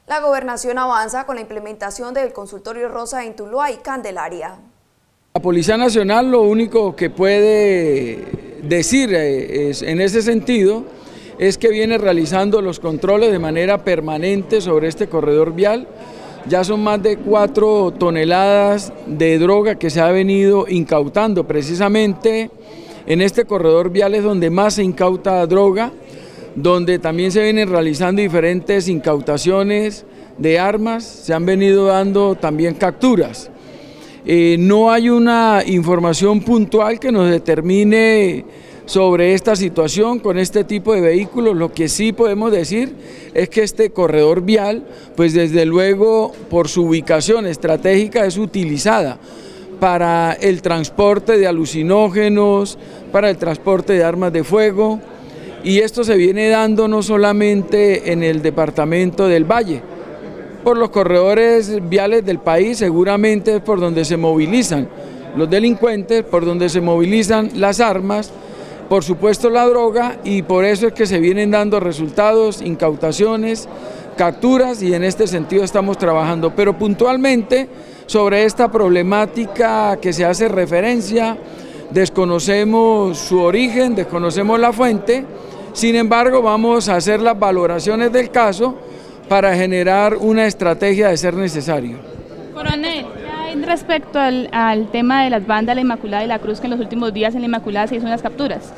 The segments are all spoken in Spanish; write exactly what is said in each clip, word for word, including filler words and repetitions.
La gobernación avanza con la implementación del consultorio rosa en Tuluá y Candelaria. La Policía Nacional lo único que puede decir es, en ese sentido es que viene realizando los controles de manera permanente sobre este corredor vial. Ya son más de cuatro toneladas de droga que se ha venido incautando. Precisamente en este corredor vial es donde más se incauta droga, donde también se vienen realizando diferentes incautaciones de armas, se han venido dando también capturas. Eh, no hay una información puntual que nos determine sobre esta situación con este tipo de vehículos. Lo que sí podemos decir es que este corredor vial, pues desde luego por su ubicación estratégica es utilizada para el transporte de alucinógenos, para el transporte de armas de fuego, y esto se viene dando no solamente en el departamento del Valle, por los corredores viales del país seguramente es por donde se movilizan los delincuentes, por donde se movilizan las armas, por supuesto la droga, y por eso es que se vienen dando resultados, incautaciones, capturas, y en este sentido estamos trabajando. Pero puntualmente sobre esta problemática que se hace referencia, desconocemos su origen, desconocemos la fuente, sin embargo vamos a hacer las valoraciones del caso para generar una estrategia de ser necesario. Coronel, respecto al, al tema de las bandas La Inmaculada y La Cruz, que en los últimos días en La Inmaculada se hizo unas capturas.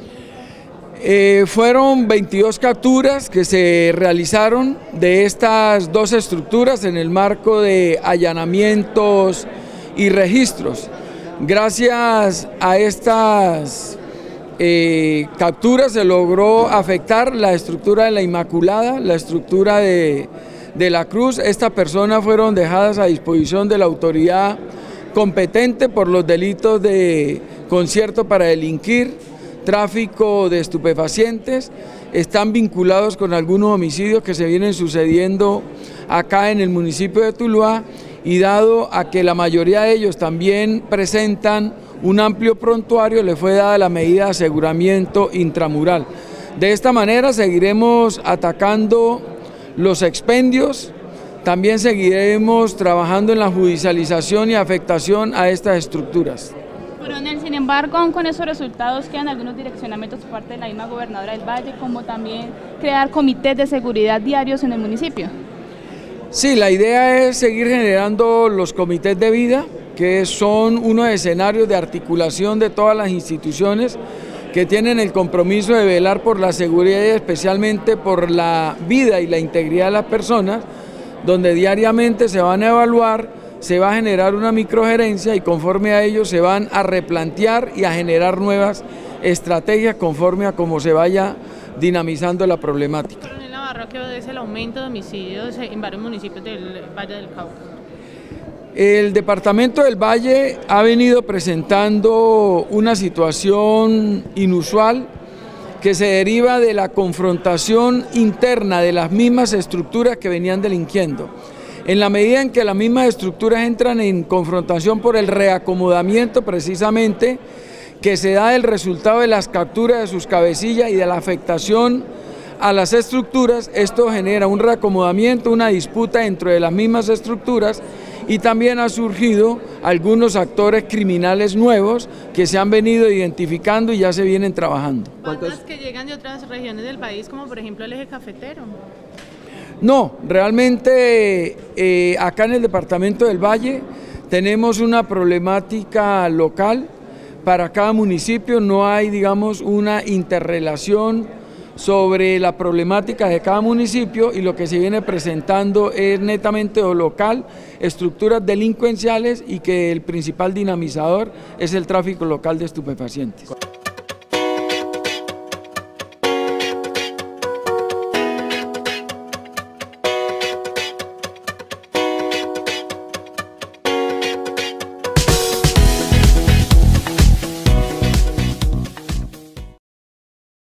Eh, fueron veintidós capturas que se realizaron de estas dos estructuras en el marco de allanamientos y registros. Gracias a estas eh, capturas se logró afectar la estructura de La Inmaculada, la estructura de, de La Cruz. Estas personas fueron dejadas a disposición de la autoridad competente por los delitos de concierto para delinquir, tráfico de estupefacientes. Están vinculados con algunos homicidios que se vienen sucediendo acá en el municipio de Tuluá, y dado a que la mayoría de ellos también presentan un amplio prontuario, le fue dada la medida de aseguramiento intramural. De esta manera seguiremos atacando los expendios, también seguiremos trabajando en la judicialización y afectación a estas estructuras. Coronel, sin embargo, con esos resultados quedan algunos direccionamientos por parte de la misma gobernadora del Valle, como también crear comités de seguridad diarios en el municipio. Sí, la idea es seguir generando los comités de vida, que son unos escenarios de articulación de todas las instituciones que tienen el compromiso de velar por la seguridad y especialmente por la vida y la integridad de las personas, donde diariamente se van a evaluar, se va a generar una microgerencia y conforme a ello se van a replantear y a generar nuevas estrategias conforme a cómo se vaya dinamizando la problemática. Coronel Navarro, ¿qué es el aumento de homicidios en varios municipios del Valle del Cauca? El departamento del Valle ha venido presentando una situación inusual que se deriva de la confrontación interna de las mismas estructuras que venían delinquiendo. En la medida en que las mismas estructuras entran en confrontación por el reacomodamiento precisamente que se da el resultado de las capturas de sus cabecillas y de la afectación a las estructuras, esto genera un reacomodamiento, una disputa dentro de las mismas estructuras, y también ha surgido algunos actores criminales nuevos que se han venido identificando y ya se vienen trabajando. ¿Bandas que llegan de otras regiones del país, como por ejemplo el eje cafetero? No, realmente eh, acá en el departamento del Valle tenemos una problemática local. Para cada municipio no hay, digamos, una interrelación sobre la problemática de cada municipio, y lo que se viene presentando es netamente o local, estructuras delincuenciales, y que el principal dinamizador es el tráfico local de estupefacientes.